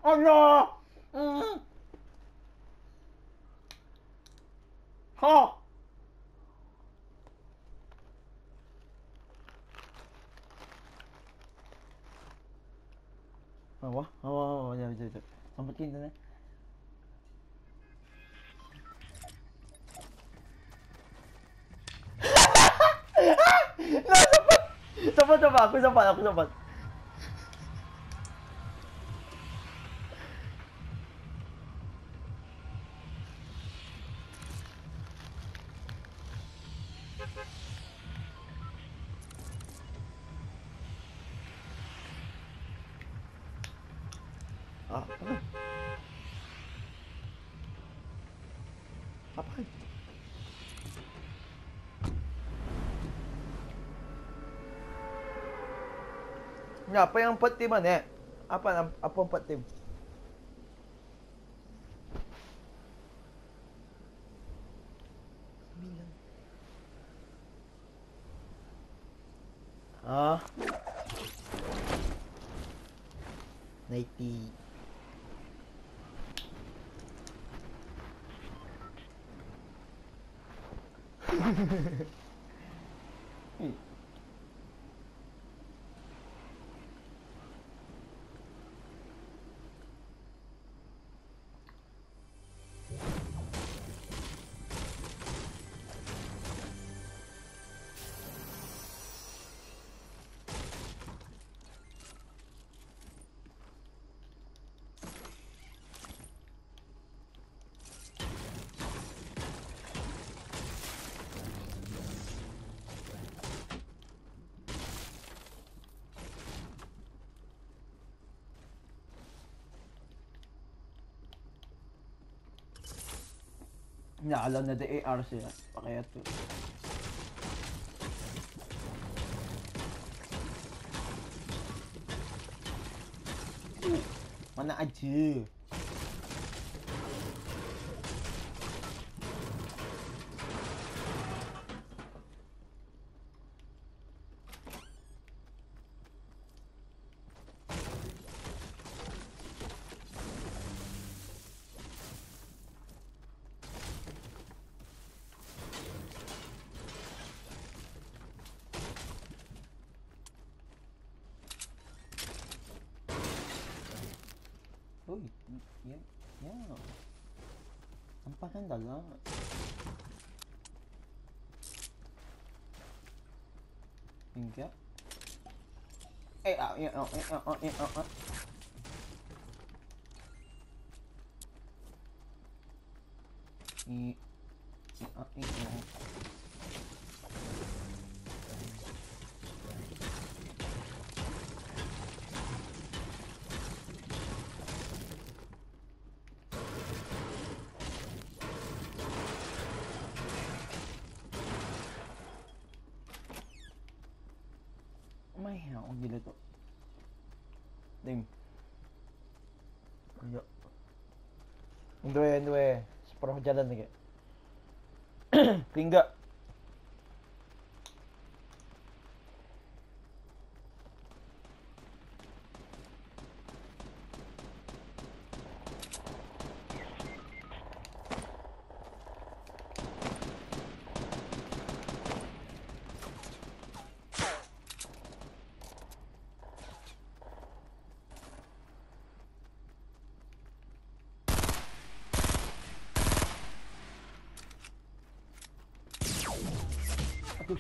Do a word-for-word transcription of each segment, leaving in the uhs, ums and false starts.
Allah! Mm. Ha! Wah, wah, wah, wah, jap, jap, jap. Sampai ni. No, cepat! Cepat, cepat. Aku cepat, aku cepat. Apa? Apa? Ni apa yang empat tim mana? Apa apa empat tim? Sembilan. Ah. Ninety. Naalam na the A R sila. Pakaya to. Mana aja. Uy, yan, yan. Sampahan dala. Hingga. Eh, ah, ya, oh, eh, oh, eh, oh, oh. I, ah, i, oh. May hell, gila to. Ding. Ayo. Dua, dua. Separuh jalan lagi. Tinggal. Aduh.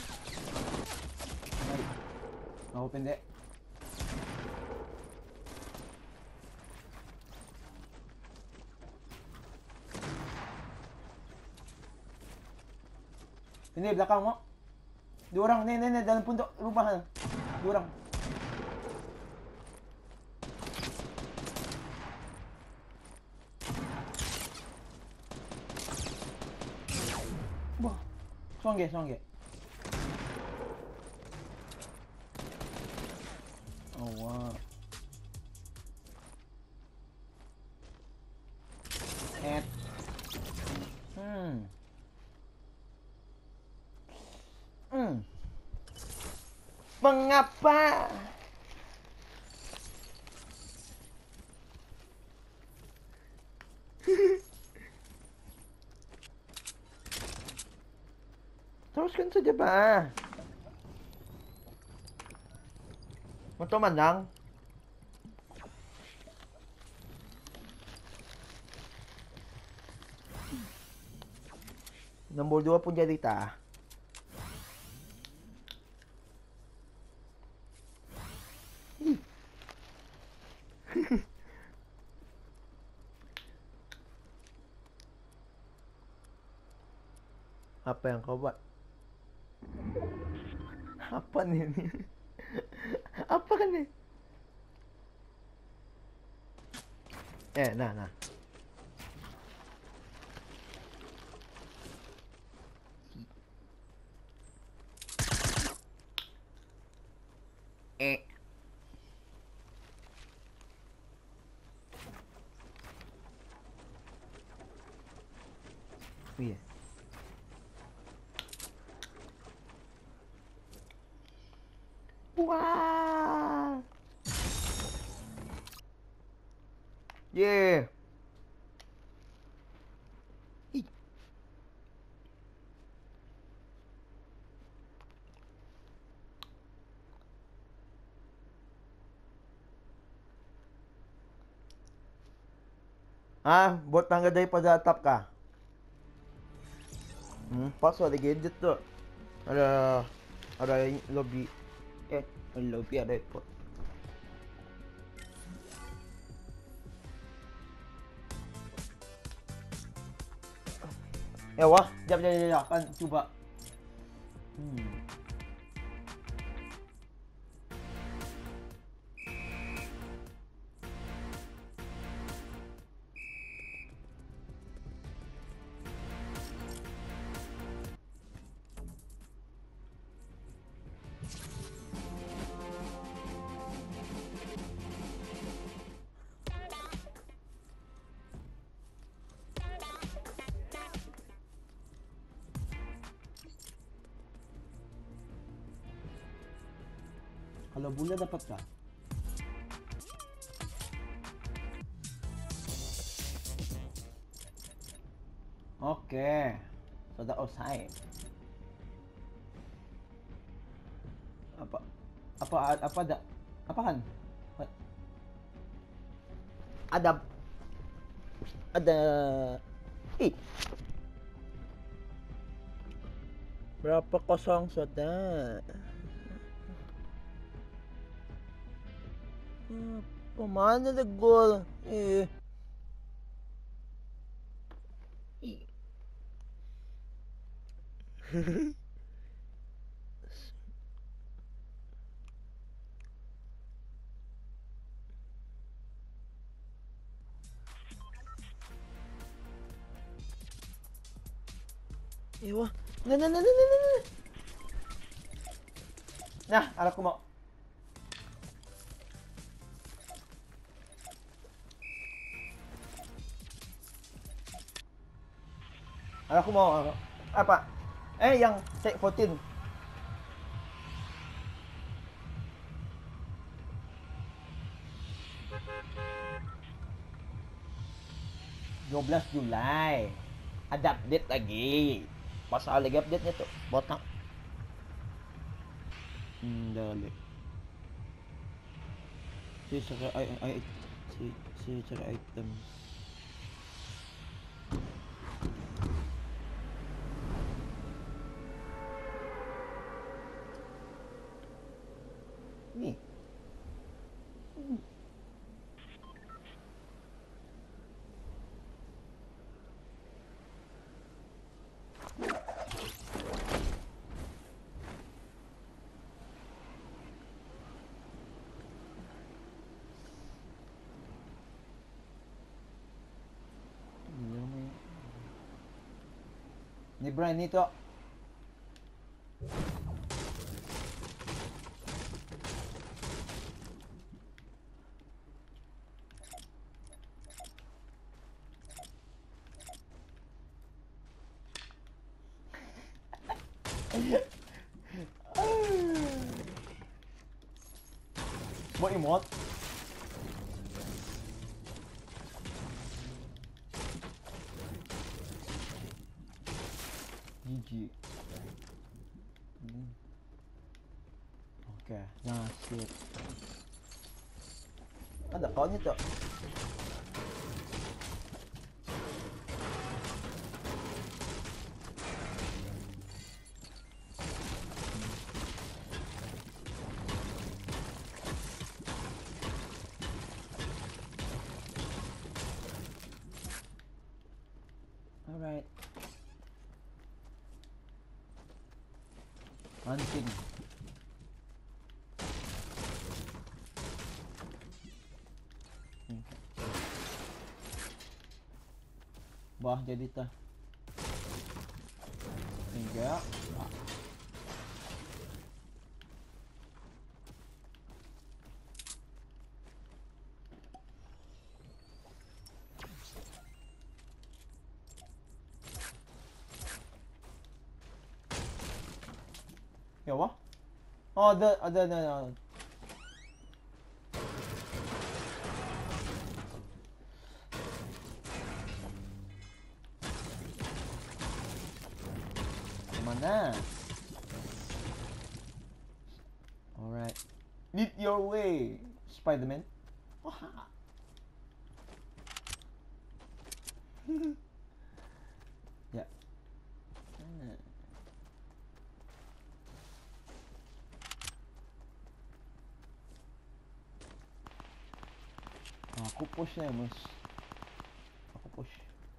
Mari. Mau pendek. Ini belakang mo. Dua orang ni, ni, ni dalam pondok rumah. Dua orang. Wah. Songge, songge. Oh wow. Et. Hmm. Hmm. Mengapa? saja ba? Motor manang. Nombor dua pun jadi ta. Apa yang kau buat? Apa nih ini? Apa kan nih? Eh, nah, nah. Eh. Iya. Wah. Yeah. Ih. Ah, buat tangga daripada atap kah? Hmm, pas ada gadget tuh. Ada ada lobby. Eh, lobby ada airport. Eh wah, jap jap jap, kan coba. Hmm. Kalau bola dapat kah? Oke. Sudah offside. Apa apa apa ada? Apa kan? Ada ada eh berapa kosong sudah? Hmm, pemana na gol? Eh. Eh wah, nah nah nah nah nah nah. Nah, aku mau. Aku mau apa? Eh, yang take fourteen. dua belas Julai. Ada update lagi. Pasal lagi update-nya tuh. Botak. Hmm, dali. Si cara ay, ay, si si cara item. Ni. Hmm. Ni Brian nito. Buat emote. G G. Okay, that's it. Ada kau nito. Alright. Hunting. Bah, jadi tah. Enggak. Ya, wah. Oh, ada, ada, ada, ada. Mana? Alright. Lead your way, Spider-Man. Ya. Hmm. Aku push ya, Mas. Aku push.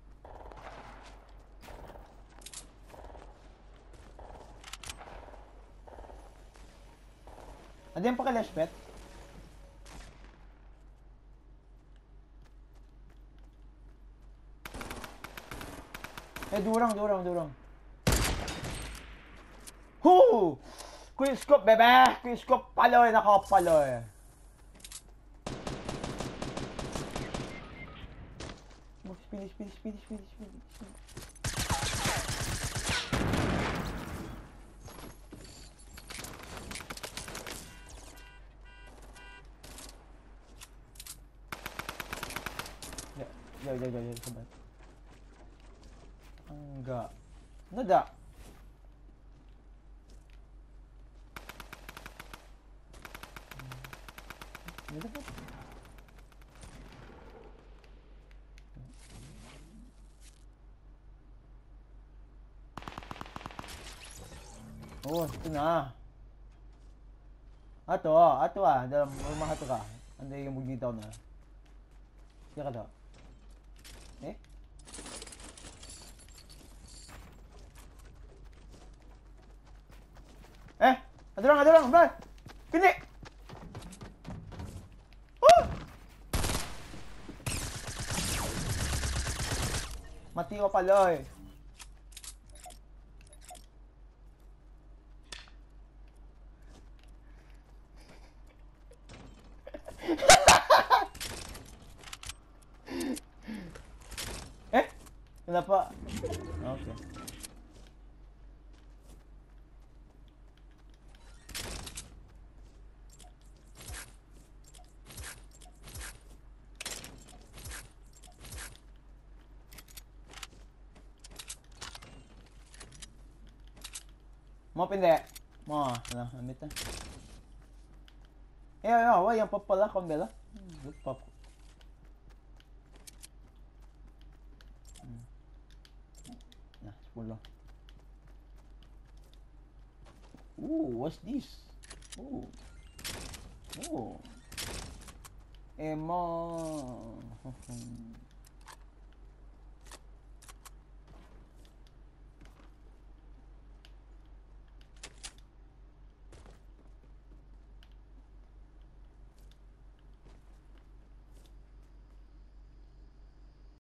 Ada yang pakai lash pad? Eh, dua orang, dua orang, dua orang. Hoo! Quick scope, bebe! Quick scope, paloy, nakapaloy. Finish, finish, finish, finish, finish, finish. Ya, ya, ya, ya, ya, sabar. Enggak. Enggak. Ini apa? Oh, itu na. Ato, ato ah, dalam rumah ato ka. Anda yung bugitaw na. Siya ka daw. Eh? Eh! Ada orang, ada orang, bro! Kini! Oh! Mati ko pala eh. Eh? Kenapa? Okay. Mau pindah? Mau, nah, ambil ta. Eh, eh, wah, yang purple lah, kau ambil lah. Hmm, pop. Hmm. Nah, sepuluh. Ooh, what's this? Ooh. Oh. Emma.